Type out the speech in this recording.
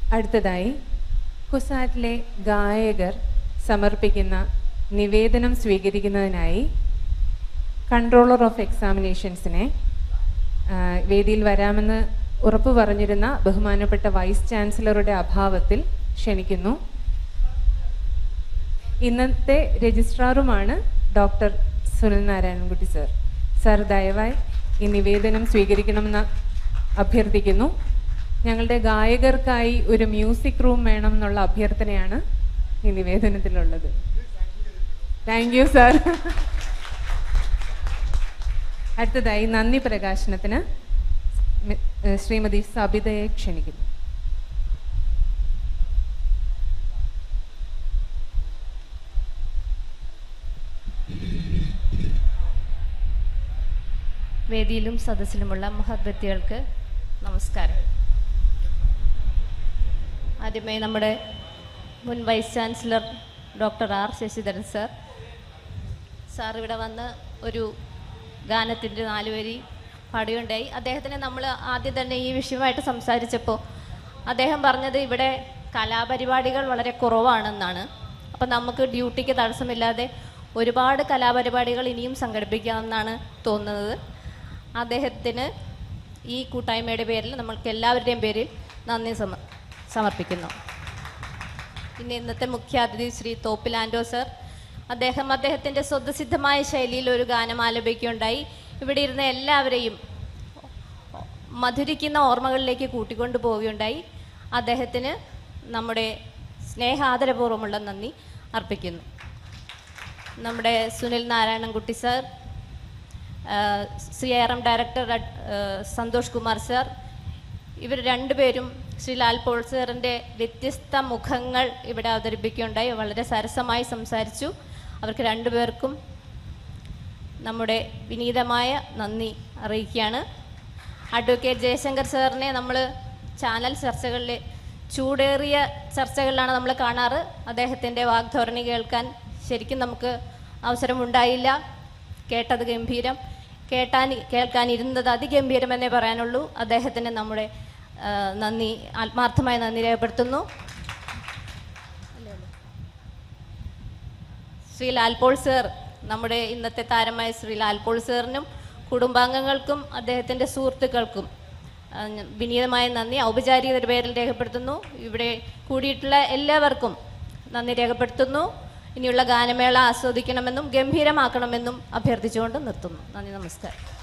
അടുത്തതായി കുസാറ്റിലെ ഗായകർ സമർപ്പിക്കുന്ന നിവേദനം സ്വീകരിക്കുന്നതിനായി കൺട്രോളർ ഓഫ് എക്സാമിനേഷൻസിനെ വേദിയിൽ വരാമെന്ന് ഉറപ്പു പറഞ്ഞിരുന്ന ബഹുമാനപ്പെട്ട വൈസ് ചാൻസലറുടെ അഭാവത്തിൽ ക്ഷണിക്കുന്നു. ഇന്നത്തെ രജിസ്ട്രാറുമാണ് doctor Sunil Narayanankutty sir. Sir ദയവായി ഈ നിവേദനം സ്വീകരിക്കണമെന്ന് അഭ്യർത്ഥിക്കുന്നു. ഞങ്ങളുടെ ഗായകർക്കായി ഒരു മ്യൂസിക് റൂം വേണം എന്നുള്ള അഭ്യർത്ഥനയാണ് ഈ നിവേദനത്തിലുള്ളത്. Thank you sir. അടുത്തതായി നന്ദി പ്രകാശനത്തിന് ശ്രീമതി സബിതയെ ക്ഷണിക്കുന്നു. വേദിയിലും സദസ്സിലുമുള്ള മഹത് നമസ്കാരം. ആദ്യമായി നമ്മുടെ മുൻ vice chancellor doctor R Sasidharan sir ഇവിടെ വന്ന് ഒരു ഗാനത്തിൻ്റെ 4 വരി പാടുകയുണ്ടായി. അദ്ദേഹത്തിന് നമ്മൾ ആദ്യം തന്നെ ഈ വിഷയമായിട്ട് സംസാരിച്ചപ്പോൾ അദ്ദേഹം പറഞ്ഞത് ഇവിടെ കലാപരിപാടികൾ വളരെ കുറവാണെന്നാണ്. അപ്പം നമുക്ക് ഡ്യൂട്ടിക്ക് തടസ്സമില്ലാതെ ഒരുപാട് കലാപരിപാടികൾ ഇനിയും സംഘടിപ്പിക്കാമെന്നാണ് തോന്നുന്നത്. അദ്ദേഹത്തിന് ഈ കൂട്ടായ്മയുടെ പേരിൽ നമ്മൾക്ക് എല്ലാവരുടെയും പേരിൽ നന്ദി സമർപ്പിക്കുന്നു. പിന്നെ ഇന്നത്തെ മുഖ്യാതിഥി ശ്രീ തോപ്പിലാൻഡോ സർ, അദ്ദേഹത്തിൻ്റെ സ്വതസിദ്ധമായ ശൈലിയിൽ ഒരു ഗാനം ആലപിക്കുകയുണ്ടായി. ഇവിടെ ഇരുന്ന എല്ലാവരെയും മധുരിക്കുന്ന ഓർമ്മകളിലേക്ക് കൂട്ടിക്കൊണ്ടു പോവുകയുണ്ടായി. അദ്ദേഹത്തിന് നമ്മുടെ സ്നേഹാദരപൂർവ്വമുള്ള നന്ദി അർപ്പിക്കുന്നു. നമ്മുടെ Sunil Narayanankutty sir, CRM director Santhosh Kumar sir, ഇവർ രണ്ടുപേരും ശ്രീ ലാൽ പോൾ സാറിൻ്റെ വ്യത്യസ്ത മുഖങ്ങൾ ഇവിടെ അവതരിപ്പിക്കുകയുണ്ടായി. വളരെ സരസമായി സംസാരിച്ചു. അവർക്ക് രണ്ടുപേർക്കും നമ്മുടെ വിനീതമായ നന്ദി അറിയിക്കുകയാണ്. അഡ്വക്കേറ്റ് ജയശങ്കർ സാറിനെ നമ്മൾ ചാനൽ ചർച്ചകളിൽ ചൂടേറിയ ചർച്ചകളിലാണ് നമ്മൾ കാണാറ്. അദ്ദേഹത്തിൻ്റെ വാഗ്ധോരണി കേൾക്കാൻ ശരിക്കും നമുക്ക് അവസരമുണ്ടായില്ല. കേട്ടത് ഗംഭീരം, കേൾക്കാനിരുന്നത് അതിഗംഭീരമെന്നേ പറയാനുള്ളൂ. അദ്ദേഹത്തിന് നമ്മുടെ നന്ദി, ആത്മാർത്ഥമായ നന്ദി രേഖപ്പെടുത്തുന്നു. ശ്രീ ലാൽ പോൾ സർ, നമ്മുടെ ഇന്നത്തെ താരമായ ശ്രീ ലാൽ പോൾ സാറിനും കുടുംബാംഗങ്ങൾക്കും അദ്ദേഹത്തിൻ്റെ സുഹൃത്തുക്കൾക്കും വിനീതമായ നന്ദി ഔപചാരികതയുടെ പേരിൽ രേഖപ്പെടുത്തുന്നു. ഇവിടെ കൂടിയിട്ടുള്ള എല്ലാവർക്കും നന്ദി രേഖപ്പെടുത്തുന്നു. ഇനിയുള്ള ഗാനമേള ആസ്വദിക്കണമെന്നും ഗംഭീരമാക്കണമെന്നും അഭ്യർത്ഥിച്ചുകൊണ്ട് നിർത്തുന്നു. നന്ദി, നമസ്കാരം.